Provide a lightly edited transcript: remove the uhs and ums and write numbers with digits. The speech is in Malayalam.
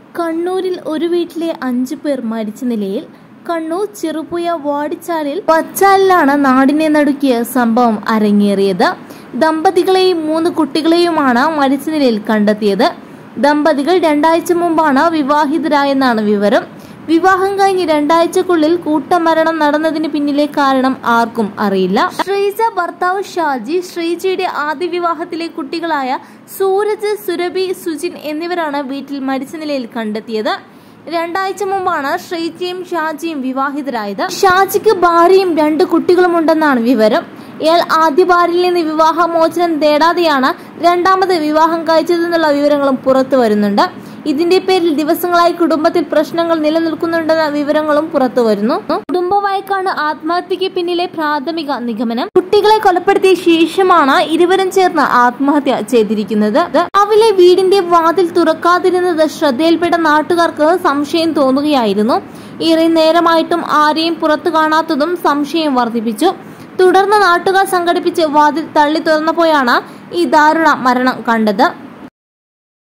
കണ്ണൂരിൽ ഒരു വീട്ടിലെ 5 പേർ മരിച്ച നിലയിൽ. കണ്ണൂർ ചെറുപുഴ വാടിച്ചാലിൽ പച്ചാലിലാണ് നാടിനെ നടുക്കിയ സംഭവം അരങ്ങേറിയത്. ദമ്പതികളെയും 3 കുട്ടികളെയുമാണ് മരിച്ച നിലയിൽ കണ്ടെത്തിയത്. ദമ്പതികൾ 2 ആഴ്ച മുമ്പാണ് വിവാഹിതരായെന്നാണ് വിവരം. വിവാഹം കഴിഞ്ഞ് 2 ആഴ്ചക്കുള്ളിൽ കൂട്ടമരണം നടന്നതിന് പിന്നിലെ കാരണം ആർക്കും അറിയില്ല. ശ്രീജ ഭർത്താവ് ഷാജി, ശ്രീജയുടെ ആദ്യ വിവാഹത്തിലെ കുട്ടികളായ സൂരജ്, സുരഭി, സുജിൻ എന്നിവരാണ് വീട്ടിൽ മരിച്ച നിലയിൽ കണ്ടെത്തിയത്. 2 ആഴ്ച മുമ്പാണ് ശ്രീജയും ഷാജിയും വിവാഹിതരായത്. ഷാജിക്ക് ഭാര്യയും 2 കുട്ടികളുമുണ്ടെന്നാണ് വിവരം. ഇയാൾ ആദ്യ ഭാര്യയിൽ നിന്ന് വിവാഹമോചനം തേടാതെയാണ് രണ്ടാമത് വിവാഹം കഴിച്ചതെന്നുള്ള വിവരങ്ങളും പുറത്തു വരുന്നുണ്ട്. ഇതിന്റെ പേരിൽ ദിവസങ്ങളായി കുടുംബത്തിൽ പ്രശ്നങ്ങൾ നിലനിൽക്കുന്നുണ്ടെന്ന വിവരങ്ങളും പുറത്തു വരുന്നു. കുടുംബവഴക്കാണ് ആത്മഹത്യക്ക് പിന്നിലെ പ്രാഥമിക നിഗമനം. കുട്ടികളെ കൊലപ്പെടുത്തിയ ശേഷമാണ് ഇരുവരും ചേർന്ന് ആത്മഹത്യ ചെയ്തിരിക്കുന്നത്. രാവിലെ വീടിന്റെ വാതിൽ തുറക്കാതിരുന്നത് ശ്രദ്ധയിൽപ്പെട്ട നാട്ടുകാർക്ക് സംശയം തോന്നുകയായിരുന്നു. ഏറെ നേരമായിട്ടും ആരെയും പുറത്തു കാണാത്തതും സംശയം വർദ്ധിപ്പിച്ചു. തുടർന്ന് നാട്ടുകാർ സംഘടിപ്പിച്ച് വാതിൽ തള്ളി തുറന്നപ്പോഴാണ് ഈ ദാരുണ മരണം കണ്ടത്.